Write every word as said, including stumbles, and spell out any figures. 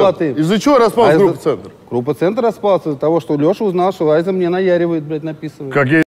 золотым. Из-за чего распалась А группа из-за- «Центр»? Группа «Центр» распалась из-за того, что Леша узнал, что Айза мне наяривает, блядь, написывает. Как я